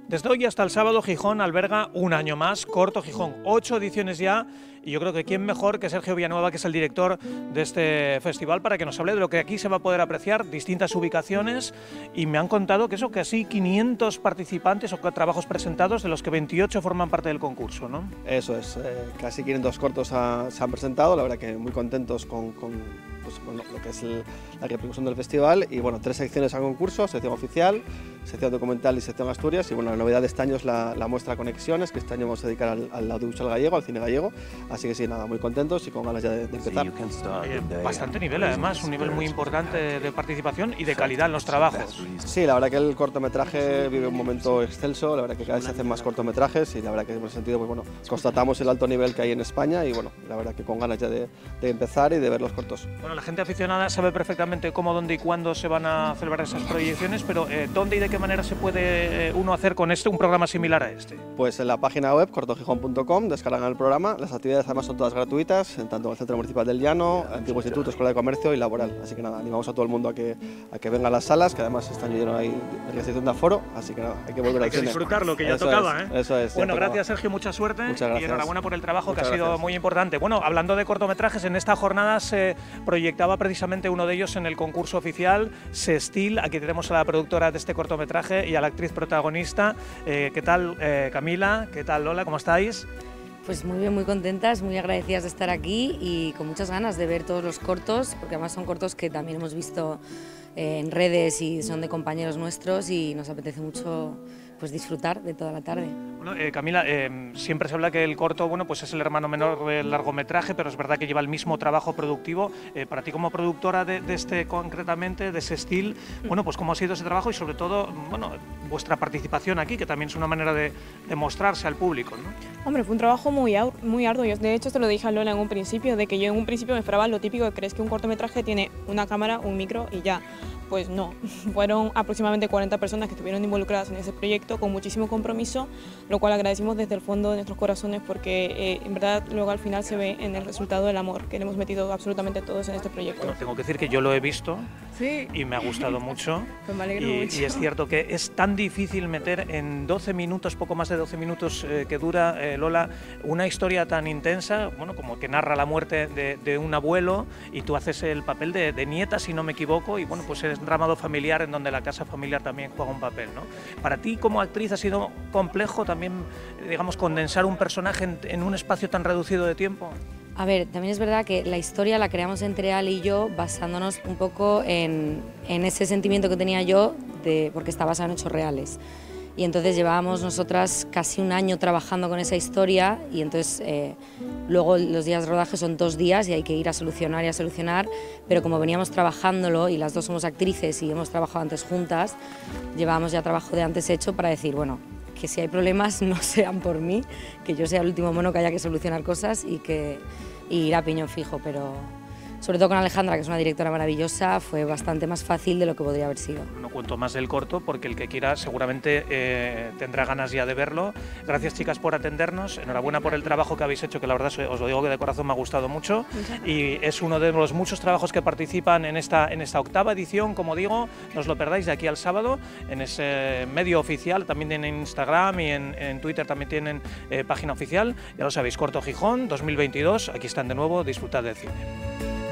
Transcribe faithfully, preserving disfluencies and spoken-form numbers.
Desde hoy hasta el sábado, Gijón alberga un año más, Corto Gijón, ocho ediciones ya, y yo creo que quién mejor que Sergio Villanueva, que es el director de este festival, para que nos hable de lo que aquí se va a poder apreciar, distintas ubicaciones, y me han contado que eso, casi quinientos participantes o trabajos presentados, de los que veintiocho forman parte del concurso, ¿no? Eso es, eh, casi quinientos cortos ha, se han presentado, la verdad que muy contentos con, con, pues, con lo, lo que es el, la repercusión del festival, y bueno, tres secciones al concurso, sección oficial, sección documental y sección Asturias, y bueno, la novedad de este año es la, la muestra Conexiones, que este año vamos a dedicar al, al audiovisual gallego, al cine gallego, así que sí, nada, muy contentos y con ganas ya de, de empezar. Eh, bastante nivel además, un nivel muy importante de participación y de calidad en los trabajos. Sí, la verdad que el cortometraje vive un momento excelso, la verdad que cada vez se hacen más cortometrajes y la verdad que en ese sentido, pues bueno, constatamos el alto nivel que hay en España y bueno, la verdad que con ganas ya de, de empezar y de ver los cortos. Bueno, la gente aficionada sabe perfectamente cómo, dónde y cuándo se van a celebrar esas proyecciones, pero eh, ¿dónde y de qué manera se puede eh, uno hacer con este un programa similar a este? Pues en la página web cortogijón punto com descargan el programa, las actividades además son todas gratuitas, en tanto en el Centro Municipal del Llano, Antiguo Instituto, Escuela de Comercio y Laboral, así que nada, animamos a todo el mundo a que, a que venga a las salas, que además están llenos ahí de restricción de aforo, así que nada, hay que volver hay al que cine. Disfrutarlo, que ya eso tocaba, es, ¿eh? Eso es. Bueno, gracias Sergio, mucha suerte. Muchas gracias. Y enhorabuena por el trabajo, Muchas que ha sido gracias. muy importante. Bueno, hablando de cortometrajes, en esta jornada se proyectaba precisamente uno de ellos en el concurso oficial, Sestil. Aquí tenemos a la productora de este cortometraje y a la actriz protagonista. Eh, ¿Qué tal, eh, Camila? ¿Qué tal, Lola? ¿Cómo estáis? Pues muy bien, muy contentas, muy agradecidas de estar aquí y con muchas ganas de ver todos los cortos, porque además son cortos que también hemos visto eh, en redes y son de compañeros nuestros y nos apetece mucho pues disfrutar de toda la tarde. Bueno, eh, Camila, eh, siempre se habla que el corto, bueno, pues es el hermano menor del largometraje, pero es verdad que lleva el mismo trabajo productivo. Eh, para ti como productora de, de este concretamente, de Sestil, bueno, pues cómo ha sido ese trabajo y sobre todo, bueno, vuestra participación aquí, que también es una manera de, de mostrarse al público, ¿no? Hombre, fue un trabajo muy, muy arduo. Yo, de hecho, te lo dije a Lola en un principio, de que yo en un principio me esperaba lo típico que crees que un cortometraje tiene una cámara, un micro y ya. Pues no, fueron aproximadamente cuarenta personas que estuvieron involucradas en ese proyecto con muchísimo compromiso, lo cual agradecimos desde el fondo de nuestros corazones porque eh, en verdad luego al final se ve en el resultado del amor que le hemos metido absolutamente todos en este proyecto. Bueno, tengo que decir que yo lo he visto, sí, y me ha gustado mucho. Pues me alegro y, mucho. y es cierto que es tan difícil meter en doce minutos, poco más de doce minutos eh, que dura, eh, Lola, una historia tan intensa, bueno, como que narra la muerte de, de un abuelo y tú haces el papel de, de nieta, si no me equivoco, y bueno, pues es entramado familiar en donde la casa familiar también juega un papel, ¿no? Para ti como actriz ha sido complejo también, digamos, condensar un personaje en, en un espacio tan reducido de tiempo. A ver, también es verdad que la historia la creamos entre Ale y yo basándonos un poco en, en ese sentimiento que tenía yo, de, porque está basado en hechos reales. Y entonces llevábamos nosotras casi un año trabajando con esa historia y entonces eh, luego los días de rodaje son dos días y hay que ir a solucionar y a solucionar, pero como veníamos trabajándolo y las dos somos actrices y hemos trabajado antes juntas, llevábamos ya trabajo de antes hecho para decir, bueno, que si hay problemas no sean por mí, que yo sea el último mono que haya que solucionar cosas y, que, y ir a piñón fijo, pero sobre todo con Alejandra, que es una directora maravillosa, fue bastante más fácil de lo que podría haber sido. No cuento más del corto porque el que quiera seguramente eh, tendrá ganas ya de verlo. Gracias, chicas, por atendernos. Enhorabuena por el trabajo que habéis hecho, que la verdad os lo digo que de corazón me ha gustado mucho. Y es uno de los muchos trabajos que participan en esta, en esta octava edición, como digo. No os lo perdáis de aquí al sábado en ese medio oficial. También en Instagram y en, en Twitter también tienen eh, página oficial. Ya lo sabéis, Corto Gijón dos mil veintidós. Aquí están de nuevo. Disfrutad del cine.